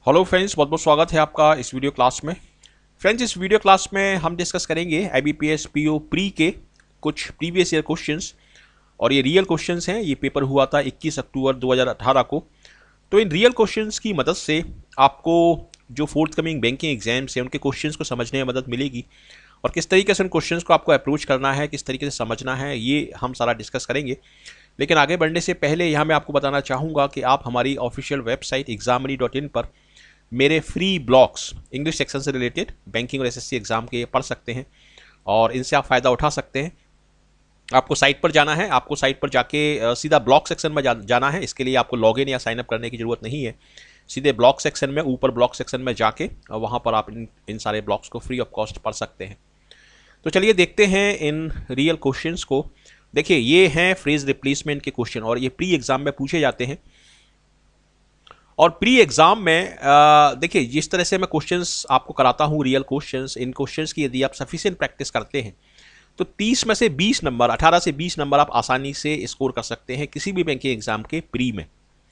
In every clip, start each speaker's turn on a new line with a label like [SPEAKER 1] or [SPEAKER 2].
[SPEAKER 1] Hello friends, बहुत बहुत स्वागत है आपका इस वीडियो क्लास में। फ्रेंड्स, इस वीडियो क्लास में हम डिस्कस करेंगे IBPS PO प्री के कुछ प्रीवियस ईयर क्वेश्चंस। और ये रियल क्वेश्चंस हैं। ये पेपर हुआ था 21 अक्टूबर 2018 को। तो इन रियल क्वेश्चंस की मदद से आपको जो फोर्थ कमिंग बैंकिंग एग्जाम्स हैं उनके क्वेश्चंस को समझने में मदद मिलेगी। और किस तरीके से उन क्वेश्चंस को आपको अप्रोच करना है, किस तरीके से समझना है, ये हम सारा डिस्कस करेंगे। लेकिन आगे बढ़ने से पहले यहाँ मैं आपको बताना चाहूँगा कि आप हमारी ऑफिशियल वेबसाइट examiny.in पर मेरे फ्री ब्लॉग्स इंग्लिश सेक्शन से रिलेटेड बैंकिंग और SSC एग्जाम के पढ़ सकते हैं और इनसे आप फ़ायदा उठा सकते हैं। आपको साइट पर जाना है, आपको साइट पर जाके सीधा ब्लॉग सेक्शन में जाना है। इसके लिए आपको लॉगिन या साइनअप करने की ज़रूरत नहीं है। सीधे ब्लॉग सेक्शन में, ऊपर ब्लॉग सेक्शन में जाके वहाँ पर आप इन सारे ब्लॉग्स को फ्री ऑफ कॉस्ट पढ़ सकते हैं। तो चलिए देखते हैं इन रियल क्वेश्चंस को। देखिए, ये हैं फ्रेज रिप्लेसमेंट के क्वेश्चन और ये प्री एग्जाम में पूछे जाते हैं। और प्री एग्जाम में देखिए, जिस तरह से मैं क्वेश्चंस आपको कराता हूँ रियल क्वेश्चंस, इन क्वेश्चंस की यदि आप सफिशिएंट प्रैक्टिस करते हैं तो 30 में से 20 नंबर, 18 से 20 नंबर आप आसानी से स्कोर कर सकते हैं किसी भी बैंकिंग एग्जाम के प्री में।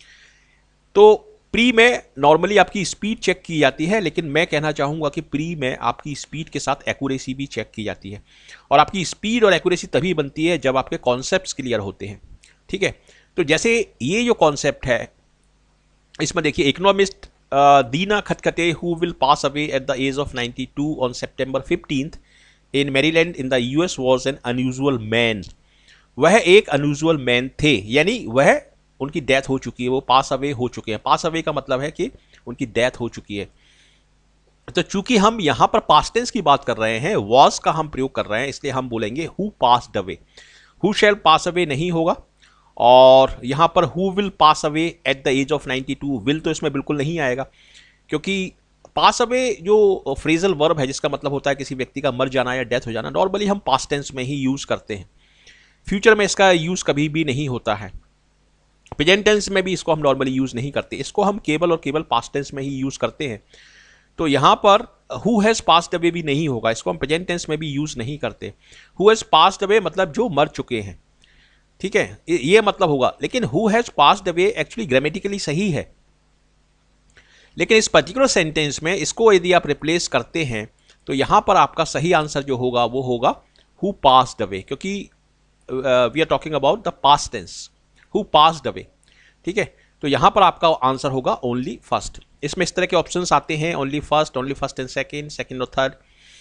[SPEAKER 1] तो प्री में नॉर्मली आपकी स्पीड चेक की जाती है, लेकिन मैं कहना चाहूँगा कि प्री में आपकी स्पीड के साथ एक्यूरेसी भी चेक की जाती है। और आपकी स्पीड और एक्यूरेसी तभी बनती है जब आपके कॉन्सेप्ट्स क्लियर होते हैं। ठीक है, तो जैसे ये जो कॉन्सेप्ट है, इसमें देखिए, economist Dina Khatkhate who will pass away at the age of 92 on September 15th in Maryland in the US was an unusual man. वह एक अनयूजुअल मैन थे, यानी वह उनकी डेथ हो चुकी है, वो पास अवे हो चुके हैं। पास अवे का मतलब है कि उनकी डेथ हो चुकी है। तो चूंकि हम यहां पर पास्ट टेंस की बात कर रहे हैं, वॉज का हम प्रयोग कर रहे हैं, इसलिए हम बोलेंगे who passed away. Who shall pass away नहीं होगा। और यहां पर who will pass away at the age of 92, will तो इसमें बिल्कुल नहीं आएगा, क्योंकि पास अवे जो फ्रेजल वर्ब है जिसका मतलब होता है किसी व्यक्ति का मर जाना या डेथ हो जाना, नॉर्मली हम पास्ट टेंस में ही यूज करते हैं। फ्यूचर में इसका यूज कभी भी नहीं होता है। प्रेजेंट टेंस में भी इसको हम नॉर्मली यूज नहीं करते, इसको हम केवल और केवल पास्ट टेंस में ही यूज करते हैं। तो यहां पर हु हैज पास्ड अवे भी नहीं होगा, इसको हम प्रेजेंट टेंस में भी यूज नहीं करते। हु हैज पास्ड अवे मतलब जो मर चुके हैं, ठीक है, ये मतलब होगा। लेकिन who has passed away actually grammatically सही है, लेकिन इस पर्टिकुलर सेंटेंस में इसको यदि आप रिप्लेस करते हैं तो यहां पर आपका सही आंसर जो होगा वो होगा हु पास्ड अवे, क्योंकि we are talking about the past tense, who passed away. ठीक है, तो यहां पर आपका आंसर होगा ओनली फर्स्ट। इसमें इस तरह के ऑप्शंस आते हैं, only first and second, second और थर्ड।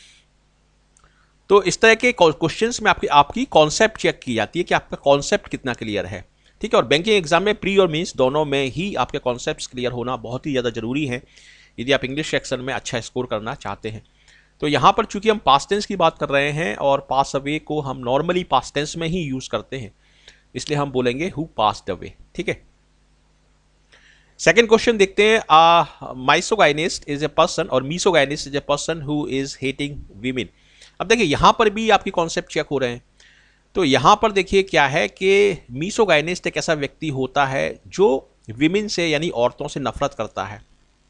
[SPEAKER 1] तो इस तरह के क्वेश्चंस में आपकी कॉन्सेप्ट चेक की जाती है कि आपका कॉन्सेप्ट कितना क्लियर है। ठीक है, और बैंकिंग एग्जाम में प्री और मीन्स दोनों में ही आपके कॉन्सेप्ट्स क्लियर होना बहुत ही ज़्यादा जरूरी है यदि आप इंग्लिश सेक्शन में अच्छा स्कोर करना चाहते हैं। तो यहाँ पर चूंकि हम पास्ट टेंस की बात कर रहे हैं और पास अवे को हम नॉर्मली पास्ट टेंस में ही यूज करते हैं, इसलिए हम बोलेंगे हु पास्ड अवे। ठीक है, सेकेंड क्वेश्चन देखते हैं। माइसोगाइनिस्ट इज ए पर्सन और misogynist is a person who is hating women. अब देखिए, यहां पर भी आपकी कॉन्सेप्ट चेक हो रहे हैं। तो यहां पर देखिए क्या है कि मीसोगाइनिस्ट एक ऐसा व्यक्ति होता है जो विमेन से यानी औरतों से नफरत करता है।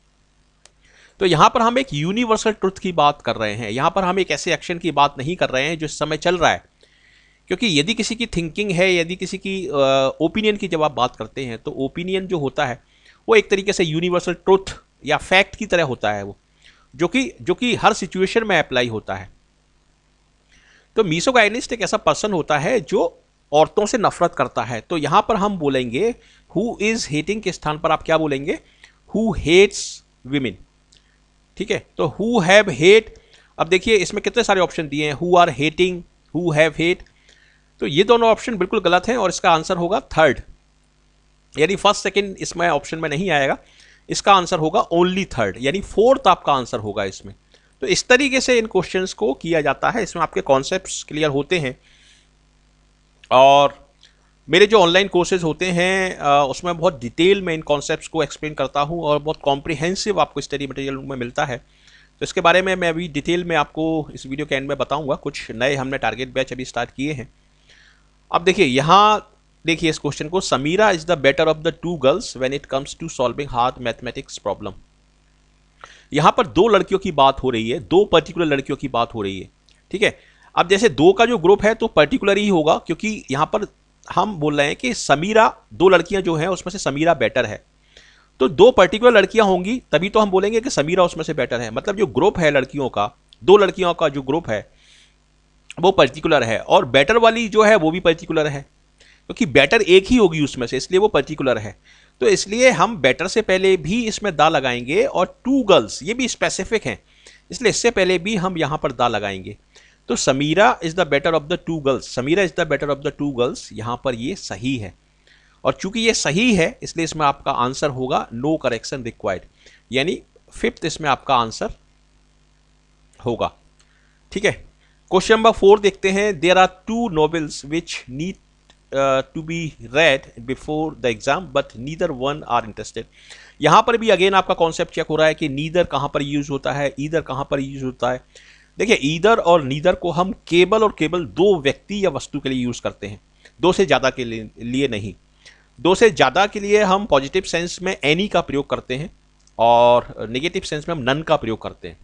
[SPEAKER 1] तो यहां पर हम एक यूनिवर्सल ट्रुथ की बात कर रहे हैं, यहां पर हम एक ऐसे एक्शन की बात नहीं कर रहे हैं जो इस समय चल रहा है। क्योंकि यदि किसी की थिंकिंग है, यदि किसी की ओपिनियन की जब आप बात करते हैं तो ओपिनियन जो होता है वो एक तरीके से यूनिवर्सल ट्रुथ या फैक्ट की तरह होता है, वो जो कि हर सिचुएशन में अप्लाई होता है। तो मीसोगाइनिस्ट एक ऐसा पर्सन होता है जो औरतों से नफरत करता है। तो यहां पर हम बोलेंगे हु इज हेटिंग के स्थान पर आप क्या बोलेंगे, हु हेट्स विमेन। ठीक है, तो हु हैव हेट। अब देखिए, इसमें कितने सारे ऑप्शन दिए हैं, who are hating, who have hate. तो ये दोनों ऑप्शन बिल्कुल गलत हैं और इसका आंसर होगा थर्ड, यानी फर्स्ट सेकंड इसमें ऑप्शन में नहीं आएगा। इसका आंसर होगा ओनली थर्ड, यानी फोर्थ आपका आंसर होगा इसमें। तो इस तरीके से इन क्वेश्चंस को किया जाता है, इसमें आपके कॉन्सेप्ट्स क्लियर होते हैं। और मेरे जो ऑनलाइन कोर्सेज होते हैं उसमें बहुत डिटेल में इन कॉन्सेप्ट्स को एक्सप्लेन करता हूं और बहुत कॉम्प्रिहेंसिव आपको स्टडी मटेरियल में मिलता है। तो इसके बारे में मैं अभी डिटेल में आपको इस वीडियो के एंड में बताऊंगा। कुछ नए हमने टारगेट बैच अभी स्टार्ट किए हैं। अब देखिए, यहाँ देखिए इस क्वेश्चन को, Samira is the better of the two girls when it comes to solving hard mathematics problem. यहां पर दो लड़कियों की बात हो रही है, दो पर्टिकुलर लड़कियों की बात हो रही है। ठीक है, अब जैसे दो का जो ग्रुप है तो पर्टिकुलर ही होगा, क्योंकि यहां पर हम बोल रहे हैं कि समीरा, दो लड़कियां जो हैं उसमें से समीरा बेटर है। तो दो पर्टिकुलर लड़कियां होंगी तभी तो हम बोलेंगे कि समीरा उसमें से बेटर है। मतलब जो ग्रुप है लड़कियों का, दो लड़कियों का जो ग्रुप है वो पर्टिकुलर है, और बेटर वाली जो है वो भी पर्टिकुलर है, क्योंकि बेटर एक ही होगी उसमें से, इसलिए वो पर्टिकुलर है। तो इसलिए हम बेटर से पहले भी इसमें दा लगाएंगे, और टू गर्ल्स ये भी स्पेसिफिक हैं, इसलिए इससे पहले भी हम यहां पर दा लगाएंगे। तो Samira is the better of the two girls, Samira is the better of the two girls, यहां पर ये सही है। और चूंकि ये सही है इसलिए इसमें आपका आंसर होगा नो करेक्शन रिक्वायर्ड, यानी फिफ्थ इसमें आपका आंसर होगा। ठीक है, क्वेश्चन नंबर 4 देखते हैं। There are two novels which need to be read before the exam but neither one are interested. यहां पर भी अगेन आपका कॉन्सेप्ट चेक हो रहा है कि नीदर कहां पर यूज होता है, ईदर कहां पर यूज होता है। देखिए, ईदर और नीदर को हम केवल और केवल दो व्यक्ति या वस्तु के लिए यूज करते हैं, दो से ज्यादा के लिए नहीं। दो से ज्यादा के लिए हम पॉजिटिव सेंस में एनी का प्रयोग करते हैं, और नेगेटिव सेंस में हम नन का प्रयोग करते हैं।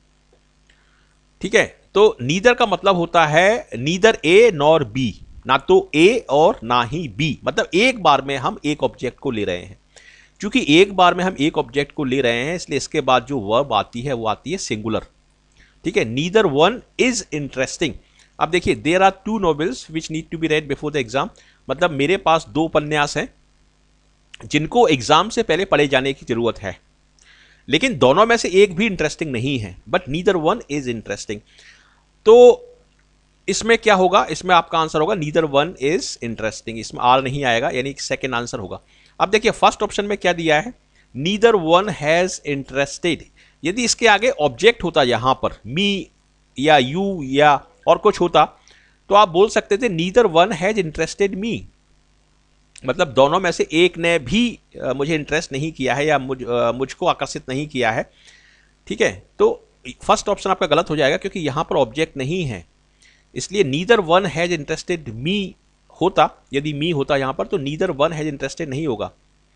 [SPEAKER 1] ठीक है, तो नीदर का मतलब होता है नीदर ए नॉर बी, ना तो ए और ना ही बी, मतलब एक बार में हम एक ऑब्जेक्ट को ले रहे हैं। क्योंकि एक बार में हम एक ऑब्जेक्ट को ले रहे हैं इसलिए इसके बाद जो वर्ब आती है वो आती है सिंगुलर। ठीक है, नीदर वन इज इंटरेस्टिंग। अब देखिए, there are two novels which need to be read before the exam, मतलब मेरे पास दो उपन्यास हैं जिनको एग्जाम से पहले पढ़े जाने की जरूरत है, लेकिन दोनों में से एक भी इंटरेस्टिंग नहीं है, but neither one is interesting. तो इसमें क्या होगा, इसमें आपका आंसर होगा नीदर वन इज इंटरेस्टिंग, इसमें आर नहीं आएगा, यानी सेकेंड आंसर होगा। अब देखिए, फर्स्ट ऑप्शन में क्या दिया है, नीदर वन हैज इंटरेस्टेड। यदि इसके आगे ऑब्जेक्ट होता यहां पर मी या यू या और कुछ होता तो आप बोल सकते थे neither one has interested me, मतलब दोनों में से एक ने भी मुझे इंटरेस्ट नहीं किया है या मुझको आकर्षित नहीं किया है। ठीक है, तो फर्स्ट ऑप्शन आपका गलत हो जाएगा क्योंकि यहां पर ऑब्जेक्ट नहीं है, इसलिए neither one has interested me होता, यदि मी होता यहां पर तो नीदर वन हैज इंटरेस्टेड नहीं होगा,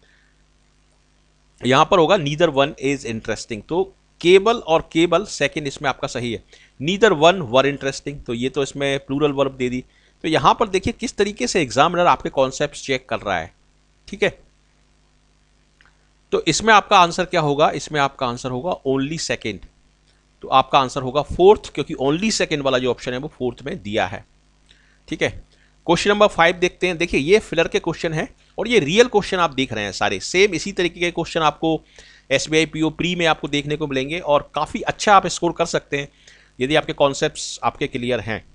[SPEAKER 1] यहां पर होगा नीदर वन इज इंटरेस्टिंग। तो केवल और केवल सेकंड इसमें आपका सही है, नीदर वन वर इंटरेस्टिंग, तो ये तो इसमें प्लूरल वर्ब दे दी। तो यहां पर देखिए किस तरीके से एग्जामिनर आपके कॉन्सेप्ट चेक कर रहा है। ठीक है, तो इसमें आपका आंसर क्या होगा, इसमें आपका आंसर होगा ओनली सेकेंड, तो आपका आंसर होगा फोर्थ, क्योंकि ओनली सेकेंड वाला जो ऑप्शन है वो फोर्थ में दिया है। ठीक है, क्वेश्चन नंबर 5 देखते हैं। देखिए, ये फिलर के क्वेश्चन है और ये रियल क्वेश्चन आप देख रहे हैं, सारे सेम इसी तरीके के क्वेश्चन आपको SBI PO प्री में आपको देखने को मिलेंगे, और काफी अच्छा आप स्कोर कर सकते हैं यदि आपके कॉन्सेप्ट्स आपके क्लियर हैं।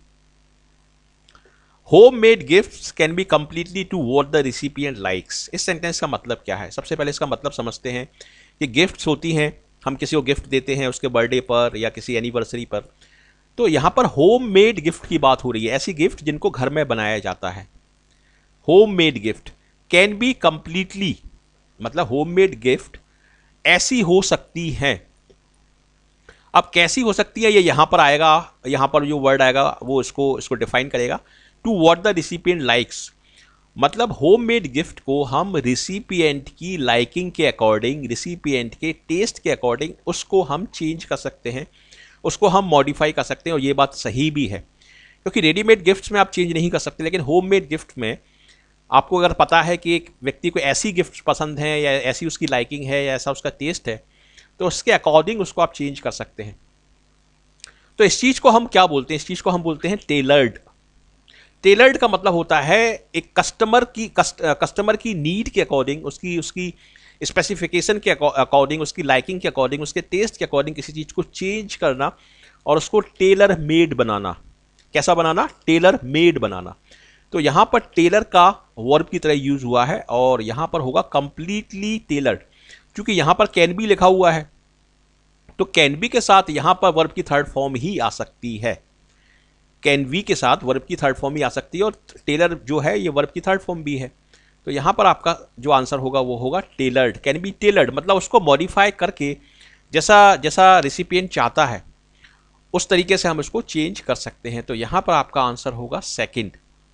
[SPEAKER 1] Home made gifts can be completely to what the recipient likes. इस सेंटेंस का मतलब क्या है, सबसे पहले इसका मतलब समझते हैं कि गिफ्ट्स होती हैं, हम किसी को गिफ्ट देते हैं उसके बर्थडे पर या किसी एनिवर्सरी पर, तो यहां पर होम मेड गिफ्ट की बात हो रही है, ऐसी गिफ्ट जिनको घर में बनाया जाता है। Home made gift can be completely, मतलब होम मेड गिफ्ट ऐसी हो सकती है। अब कैसी हो सकती है ये यहां पर आएगा, यहां पर जो वर्ड आएगा वो इसको डिफाइन करेगा। To what the recipient likes, मतलब होम मेड गिफ्ट को हम रिसिपिएंट की लाइकिंग के अकॉर्डिंग, रिसिपिएंट के टेस्ट के अकॉर्डिंग उसको हम चेंज कर सकते हैं, उसको हम मॉडिफाई कर सकते हैं, और ये बात सही भी है क्योंकि रेडीमेड गिफ्ट्स में आप चेंज नहीं कर सकते, लेकिन होम मेड गिफ्ट में आपको अगर पता है कि एक व्यक्ति को ऐसी गिफ्ट पसंद है या ऐसी उसकी लाइकिंग है या ऐसा उसका टेस्ट है, तो उसके अकॉर्डिंग उसको आप चेंज कर सकते हैं। तो इस चीज को हम क्या बोलते हैं, इस चीज को हम बोलते हैं टेलर्ड। टेलर्ड का मतलब होता है एक कस्टमर की नीड के अकॉर्डिंग, उसकी स्पेसिफिकेशन के अकॉर्डिंग, उसकी लाइकिंग के अकॉर्डिंग, उसके टेस्ट के अकॉर्डिंग किसी चीज को चेंज करना और उसको टेलर मेड बनाना। कैसा बनाना, टेलर मेड बनाना। तो यहां पर टेलर का वर्ब की तरह यूज हुआ है, और यहां पर होगा कंप्लीटली टेलर्ड, क्योंकि यहां पर कैन बी लिखा हुआ है, तो कैन बी के साथ यहां पर वर्ब की थर्ड फॉर्म ही आ सकती है, कैन बी के साथ वर्ब की थर्ड फॉर्म ही आ सकती है, और टेलर जो है ये वर्ब की थर्ड फॉर्म भी है। तो यहां पर आपका जो आंसर होगा वो होगा टेलर्ड, कैन बी टेलर्ड, मतलब उसको मॉडिफाई करके जैसा रिसिपिएंट चाहता है उस तरीके से हम उसको चेंज कर सकते हैं। तो यहां पर आपका आंसर होगा सेकंड।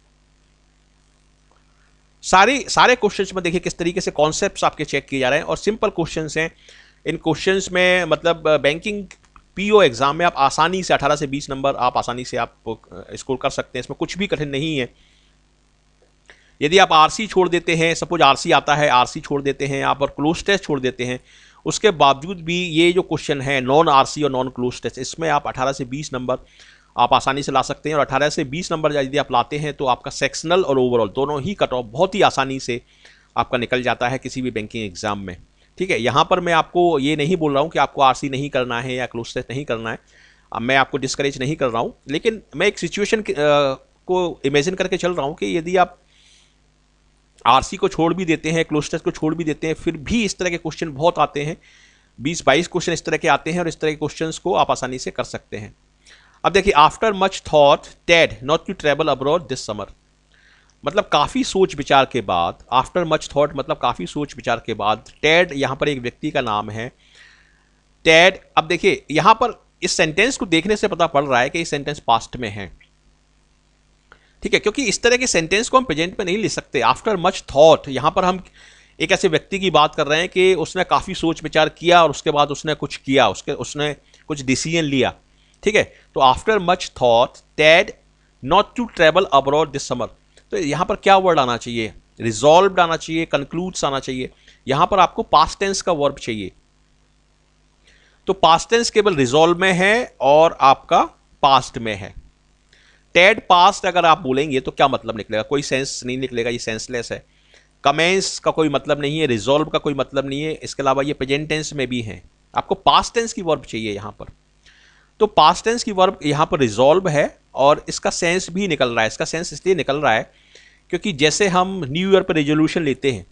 [SPEAKER 1] सारे क्वेश्चंस में देखिए किस तरीके से कॉन्सेप्ट्स आपके चेक किए जा रहे हैं, और सिंपल क्वेश्चंस हैं। इन क्वेश्चंस में मतलब बैंकिंग PO एग्जाम में आप आसानी से 18 से 20 नंबर आप आसानी से आप स्कोर कर सकते हैं, इसमें कुछ भी कठिन नहीं है। यदि आप आरसी छोड़ देते हैं, सपोज आरसी आता है, आरसी छोड़ देते हैं आप और क्लोज टेस्ट छोड़ देते हैं, उसके बावजूद भी ये जो क्वेश्चन है नॉन आरसी और नॉन क्लोज टेस्ट, इसमें आप 18 से 20 नंबर आप आसानी से ला सकते हैं। और 18 से 20 नंबर यदि आप लाते हैं तो आपका सेक्शनल और ओवरऑल दोनों ही कट ऑफ बहुत ही आसानी से आपका निकल जाता है किसी भी बैंकिंग एग्जाम में। ठीक है, यहाँ पर मैं आपको ये नहीं बोल रहा हूँ कि आपको आरसी नहीं करना है या क्लोज टेस्ट नहीं करना है, मैं आपको डिस्करेज नहीं कर रहा हूँ, लेकिन मैं एक सिचुएशन को इमेजिन करके चल रहा हूँ कि यदि आप आरसी को छोड़ भी देते हैं, क्लोज टेस्ट को छोड़ भी देते हैं, फिर भी इस तरह के क्वेश्चन बहुत आते हैं, 20-22 क्वेश्चन इस तरह के आते हैं और इस तरह के क्वेश्चंस को आप आसानी से कर सकते हैं। अब देखिए, after much thought Ted not to travel abroad this summer, मतलब काफ़ी सोच विचार के बाद, आफ्टर मच थॉट मतलब काफ़ी सोच विचार के बाद, टेड यहाँ पर एक व्यक्ति का नाम है टेड। अब देखिए यहाँ पर इस सेंटेंस को देखने से पता पड़ रहा है कि ये सेंटेंस पास्ट में है। ठीक है, क्योंकि इस तरह के सेंटेंस को हम प्रेजेंट में नहीं ले सकते। आफ्टर मच थॉट, यहाँ पर हम एक ऐसे व्यक्ति की बात कर रहे हैं कि उसने काफ़ी सोच विचार किया और उसके बाद उसने कुछ किया, उसने कुछ डिसीजन लिया। ठीक है, तो after much thought Ted not to travel abroad this summer, तो यहाँ पर क्या वर्ड आना चाहिए? रिजॉल्व्ड आना चाहिए, कंक्लूड्स आना चाहिए। यहाँ पर आपको पास्ट टेंस का वर्ब चाहिए, तो पास्ट टेंस केवल रिजॉल्व में है और आपका पास्ट में है। टेड पास्ट अगर आप बोलेंगे तो क्या मतलब निकलेगा? कोई सेंस नहीं निकलेगा, ये सेंसलेस है। कमेंस का कोई मतलब नहीं है, रिजॉल्व का कोई मतलब नहीं है, इसके अलावा ये प्रेजेंट टेंस में भी है। आपको पास्ट टेंस की वर्ब चाहिए यहाँ पर, तो पास्ट टेंस की वर्ब यहाँ पर रिजॉल्व है और इसका सेंस भी निकल रहा है। इसका सेंस इसलिए निकल रहा है क्योंकि जैसे हम न्यू ईयर पर रेजोल्यूशन लेते हैं,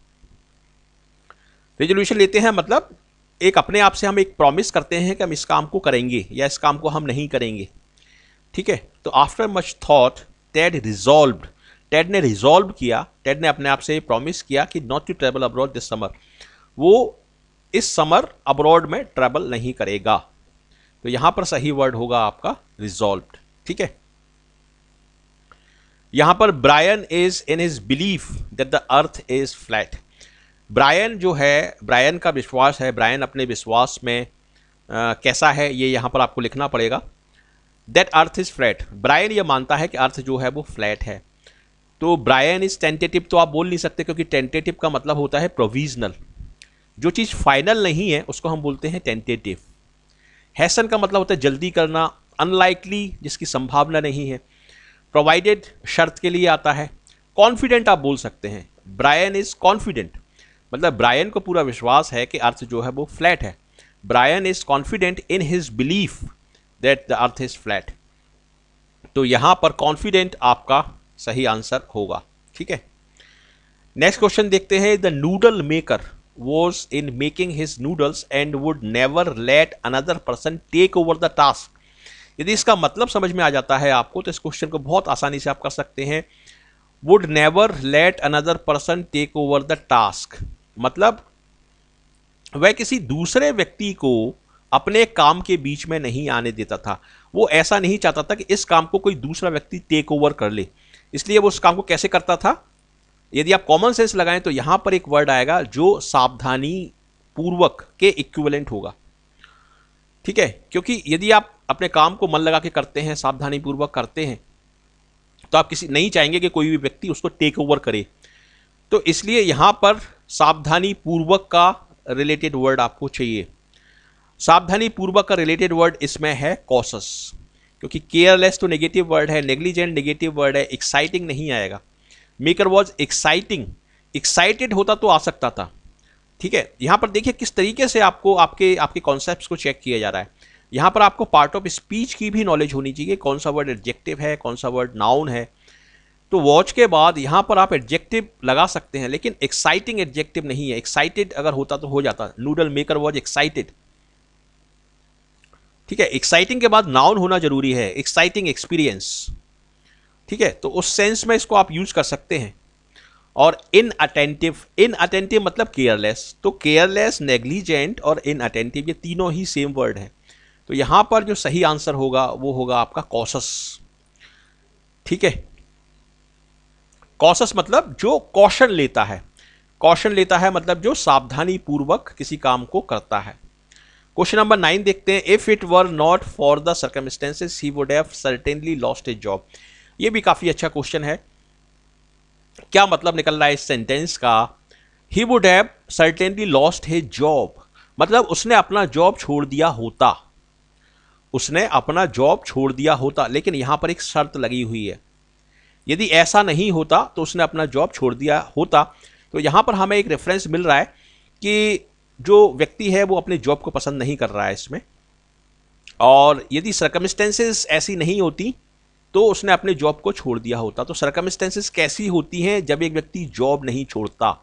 [SPEAKER 1] मतलब एक अपने आप से हम एक प्रॉमिस करते हैं कि हम इस काम को करेंगे या इस काम को हम नहीं करेंगे। ठीक है, तो after much thought Ted resolved, Ted ने रिजॉल्व किया, टेड ने अपने आप से प्रॉमिस किया कि not to travel abroad this summer, वो इस समर अब्रॉड में ट्रैवल नहीं करेगा। तो यहां पर सही वर्ड होगा आपका रिजॉल्व्ड। ठीक है, यहां पर Brian is in his belief that the earth is flat. Brian जो है, ब्रायन का विश्वास है, ब्रायन अपने विश्वास में कैसा है ये यहां पर आपको लिखना पड़ेगा। That earth is flat, Brian ये मानता है कि अर्थ जो है वो फ्लैट है। तो ब्रायन इज टेंटेटिव तो आप बोल नहीं सकते, क्योंकि टेंटेटिव का मतलब होता है प्रोविजनल। जो चीज़ फाइनल नहीं है उसको हम बोलते हैं टेंटेटिव। हैसन का मतलब होता है जल्दी करना, अनलाइकली जिसकी संभावना नहीं है, प्रोवाइडेड शर्त के लिए आता है। कॉन्फिडेंट आप बोल सकते हैं, ब्रायन इज कॉन्फिडेंट, मतलब ब्रायन को पूरा विश्वास है कि अर्थ जो है वो फ्लैट है। Brian is confident in his belief that the earth is flat, तो यहां पर कॉन्फिडेंट आपका सही आंसर होगा। ठीक है, नेक्स्ट क्वेश्चन देखते हैं। The noodle maker was in making his noodles and would never let another person take over the task. यदि इसका मतलब समझ में आ जाता है आपको तो इस क्वेश्चन को बहुत आसानी से आप कर सकते हैं। Would never let another person take over the task, मतलब वह किसी दूसरे व्यक्ति को अपने काम के बीच में नहीं आने देता था। वो ऐसा नहीं चाहता था कि इस काम को कोई दूसरा व्यक्ति टेक ओवर कर ले, इसलिए वो उस काम को कैसे करता था? यदि आप कॉमन सेंस लगाएं तो यहां पर एक वर्ड आएगा जो सावधानी पूर्वक के इक्विवेलेंट होगा। ठीक है, क्योंकि यदि आप अपने काम को मन लगा के करते हैं, सावधानी पूर्वक करते हैं, तो आप किसी नहीं चाहेंगे कि कोई भी व्यक्ति उसको टेक ओवर करे, तो इसलिए यहां पर सावधानी पूर्वक का रिलेटेड वर्ड आपको चाहिए। सावधानी पूर्वक का रिलेटेड वर्ड इसमें है कॉशस, क्योंकि केयरलेस तो नेगेटिव वर्ड है, नेग्लिजेंट नेगेटिव वर्ड है, एक्साइटिंग नहीं आएगा। मेकर वॉज एक्साइटिंग, एक्साइटेड होता तो आ सकता था। ठीक है, यहां पर देखिए किस तरीके से आपको आपके कॉन्सेप्ट्स को चेक किया जा रहा है। यहां पर आपको पार्ट ऑफ स्पीच की भी नॉलेज होनी चाहिए, कौन सा वर्ड एडजेक्टिव है, कौन सा वर्ड नाउन है। तो वॉच के बाद यहां पर आप एडजेक्टिव लगा सकते हैं, लेकिन एक्साइटिंग एडजेक्टिव नहीं है। एक्साइटेड अगर होता तो हो जाता, नूडल मेकर वॉज एक्साइटेड। ठीक है, एक्साइटिंग के बाद नाउन होना जरूरी है, एक्साइटिंग एक्सपीरियंस। ठीक है, तो उस सेंस में इसको आप यूज कर सकते हैं। और इनअटेंटिव मतलब केयरलेस, तो केयरलेस, नेग्लिजेंट और इनअटेंटिव ये तीनों ही सेम वर्ड है। तो यहां पर जो सही आंसर होगा वो होगा आपका कॉशस। ठीक है, कॉशस मतलब जो कॉशन लेता है, कॉशन लेता है मतलब जो सावधानी पूर्वक किसी काम को करता है। क्वेश्चन नंबर 9 देखते हैं। If it were not for the circumstances he would have certainly lost his job. ये भी काफी अच्छा क्वेश्चन है। क्या मतलब निकल रहा है इस सेंटेंस का? He would have certainly lost his job, मतलब उसने अपना जॉब छोड़ दिया होता, उसने अपना जॉब छोड़ दिया होता। लेकिन यहां पर एक शर्त लगी हुई है, यदि ऐसा नहीं होता तो उसने अपना जॉब छोड़ दिया होता। तो यहां पर हमें एक रेफरेंस मिल रहा है कि जो व्यक्ति है वो अपने जॉब को पसंद नहीं कर रहा है इसमें, और यदि सर्कमस्टेंसेस ऐसी नहीं होती तो उसने अपने जॉब को छोड़ दिया होता। तो सर्कमस्टेंसेस कैसी होती हैं जब एक व्यक्ति जॉब नहीं छोड़ता?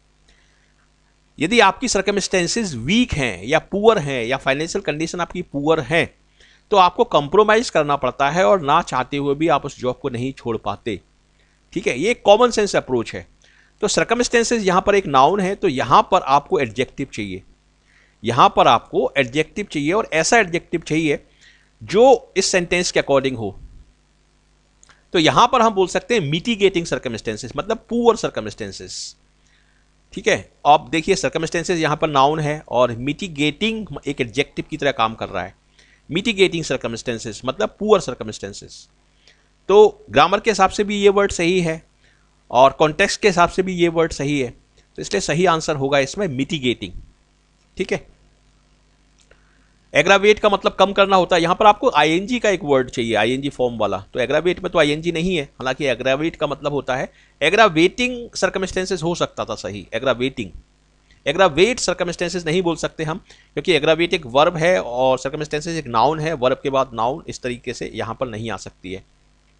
[SPEAKER 1] यदि आपकी सर्कमस्टेंसेस वीक हैं या पुअर हैं या फाइनेंशियल कंडीशन आपकी पुअर है तो आपको कंप्रोमाइज करना पड़ता है और ना चाहते हुए भी आप उस जॉब को नहीं छोड़ पाते। ठीक है, ये कॉमन सेंस अप्रोच है। तो सर्कमस्टेंसेस यहां पर एक नाउन है, तो यहां पर आपको एडजेक्टिव चाहिए, यहां पर आपको एडजेक्टिव चाहिए, और ऐसा एडजेक्टिव चाहिए जो इस सेंटेंस के अकॉर्डिंग हो। तो यहां पर हम बोल सकते हैं मिटिगेटिंग सर्कमस्टेंसेस, मतलब पुअर सर्कमस्टेंसेस। ठीक है, आप देखिए सर्कमस्टेंसेस यहां पर नाउन है और मिटिगेटिंग एक एडजेक्टिव की तरह काम कर रहा है। मिटिगेटिंग सर्कमस्टेंसेस मतलब पुअर सर्कमस्टेंसेस। तो ग्रामर के हिसाब से भी ये वर्ड सही है और कॉन्टेक्स्ट के हिसाब से भी ये वर्ड सही है, तो इसलिए सही आंसर होगा इसमें मिटिगेटिंग। ठीक है, एग्रावेट का मतलब कम करना होता है, यहां पर आपको आईएनजी का एक वर्ड चाहिए, आईएनजी फॉर्म वाला। तो एग्रावेट में तो आईएनजी नहीं है, हालांकि एग्रावेट का मतलब होता है एग्रावेटिंग सर्कमस्टेंसेस हो सकता था सही, एग्रावेटिंग। एग्रावेट सर्कमस्टेंसेस नहीं बोल सकते हम, क्योंकि एग्रावेट एक वर्ब है और सर्कमस्टेंसेस एक नाउन है, वर्ब के बाद नाउन इस तरीके से यहां पर नहीं आ सकती है।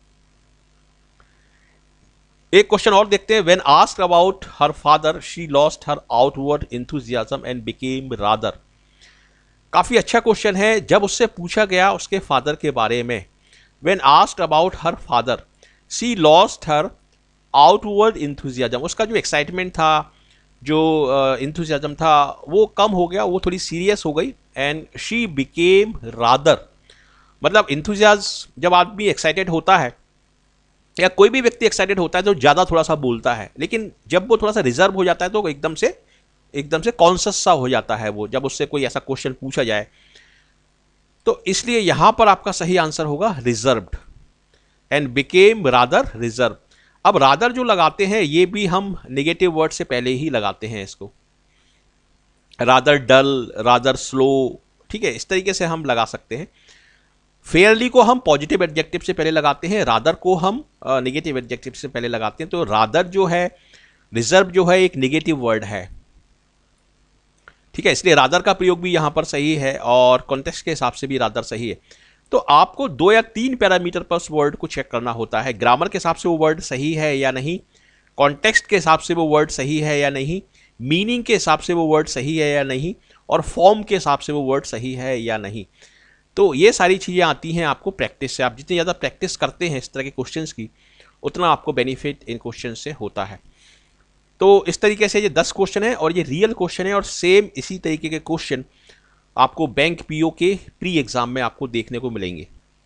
[SPEAKER 1] एक क्वेश्चन और देखते हैं। When asked about her father she lost her outward enthusiasm and became rather. काफी अच्छा क्वेश्चन है। जब उससे पूछा गया उसके फादर के बारे में, when asked about her father she lost her outward enthusiasm, उसका जो एक्साइटमेंट था, जो इंथुसियाज्म था, वो कम हो गया, वो थोड़ी सीरियस हो गई। एंड शी बिकेम रादर, मतलब इंथुसियाज्म जब आदमी एक्साइटेड होता है या कोई भी व्यक्ति एक्साइटेड होता है तो ज़्यादा थोड़ा सा बोलता है, लेकिन जब वो थोड़ा सा रिजर्व हो जाता है तो एकदम से कॉन्शियस सा हो जाता है वो, जब उससे कोई ऐसा क्वेश्चन पूछा जाए। तो इसलिए यहां पर आपका सही आंसर होगा reserved, and became rather reserve. अब रादर जो लगाते हैं ये भी हम नेगेटिव वर्ड से पहले ही लगाते हैं इसको, रादर डल, रादर स्लो। ठीक है, इस तरीके से हम लगा सकते हैं। फेयरली को हम पॉजिटिव एडजेक्टिव से पहले लगाते हैं, रादर को हम नेगेटिव एडजेक्टिव से पहले लगाते हैं। तो रादर जो है, रिजर्व जो है, एक नेगेटिव वर्ड है। ठीक है, इसलिए रादर का प्रयोग भी यहां पर सही है और कॉन्टेक्स्ट के हिसाब से भी रादर सही है। तो आपको 2 या 3 पैरामीटर पर उस वर्ड को चेक करना होता है। ग्रामर के हिसाब से वो वर्ड सही है या नहीं, कॉन्टेक्स्ट के हिसाब से वो वर्ड सही है या नहीं, मीनिंग के हिसाब से वो वर्ड सही है या नहीं, और फॉर्म के हिसाब से वो वर्ड सही है या नहीं। तो ये सारी चीज़ें आती हैं आपको प्रैक्टिस से। आप जितनी ज़्यादा प्रैक्टिस करते हैं इस तरह के क्वेश्चंस की, उतना आपको बेनिफिट इन क्वेश्चन से होता है। तो इस तरीके से ये 10 क्वेश्चन है और ये रियल क्वेश्चन है, और सेम इसी तरीके के क्वेश्चन आपको बैंक पीओ के प्री एग्जाम में आपको देखने को मिलेंगे।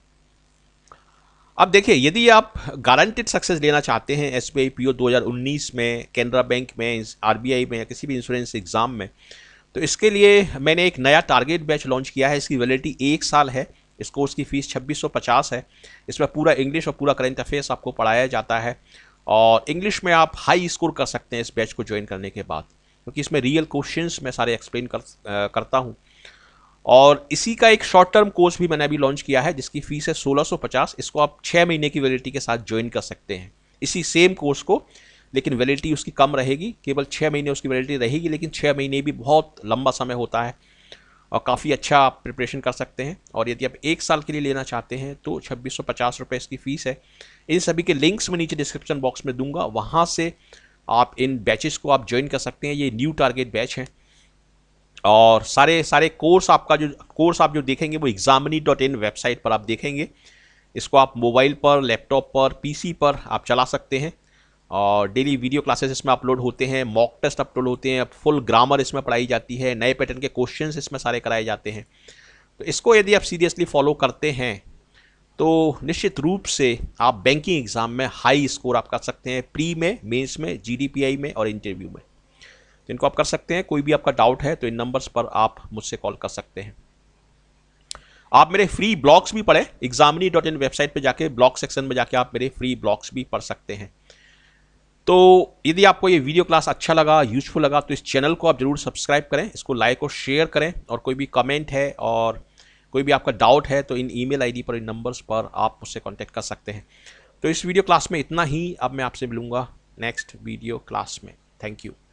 [SPEAKER 1] अब देखिए, यदि आप गारंटेड सक्सेस लेना चाहते हैं एसबीआई पीओ 2019 में, कैनरा बैंक में, आरबीआई में या किसी भी इंश्योरेंस एग्जाम में, तो इसके लिए मैंने एक नया टारगेट बैच लॉन्च किया है। इसकी वैलिडिटी 1 साल है। इस कोर्स की फीस 2650 है। इसमें पूरा इंग्लिश और पूरा करंट अफेयर्स आपको पढ़ाया जाता है, और इंग्लिश में आप हाई स्कोर कर सकते हैं इस बैच को ज्वाइन करने के बाद, क्योंकि इसमें रियल क्वेश्चंस मैं सारे एक्सप्लेन करता हूँ। और इसी का एक शॉर्ट टर्म कोर्स भी मैंने अभी लॉन्च किया है जिसकी फीस है 1650। इसको आप 6 महीने की वैलिडिटी के साथ ज्वाइन कर सकते हैं, इसी सेम कोर्स को, लेकिन वैलिडिटी उसकी कम रहेगी, केवल 6 महीने उसकी वैलिडिटी रहेगी। लेकिन 6 महीने भी बहुत लंबा समय होता है और काफ़ी अच्छा आप प्रिपरेशन कर सकते हैं। और यदि आप 1 साल के लिए लेना चाहते हैं तो 2650 रुपये इसकी फ़ीस है। इन सभी के लिंक्स मैं नीचे डिस्क्रिप्शन बॉक्स में दूंगा, वहाँ से आप इन बैचेस को आप ज्वाइन कर सकते हैं। ये न्यू टारगेट बैच हैं, और सारे कोर्स आप जो देखेंगे वो examini.in वेबसाइट पर आप देखेंगे। इसको आप मोबाइल पर, लैपटॉप पर, पीसी पर आप चला सकते हैं, और डेली वीडियो क्लासेस इसमें अपलोड होते हैं, मॉक टेस्ट अपलोड होते हैं, फुल ग्रामर इसमें पढ़ाई जाती है, नए पैटर्न के क्वेश्चंस इसमें सारे कराए जाते हैं। तो इसको यदि आप सीरियसली फॉलो करते हैं तो निश्चित रूप से आप बैंकिंग एग्जाम में हाई स्कोर आप कर सकते हैं, प्री में, मेंस में, जीडीपीआई में और इंटरव्यू में। तो इनको आप कर सकते हैं। कोई भी आपका डाउट है तो इन नंबर्स पर आप मुझसे कॉल कर सकते हैं। आप मेरे फ्री ब्लॉग्स भी पढ़ें, examini.in वेबसाइट पे जाके ब्लॉग सेक्शन में जाके आप मेरे फ्री ब्लॉग्स भी पढ़ सकते हैं। तो यदि आपको ये वीडियो क्लास अच्छा लगा, यूजफुल लगा, तो इस चैनल को आप जरूर सब्सक्राइब करें, इसको लाइक और शेयर करें, और कोई भी कमेंट है और कोई भी आपका डाउट है तो इन ईमेल आईडी पर, इन नंबर्स पर आप मुझसे कांटेक्ट कर सकते हैं। तो इस वीडियो क्लास में इतना ही। अब मैं आपसे मिलूंगा नेक्स्ट वीडियो क्लास में। Thank you.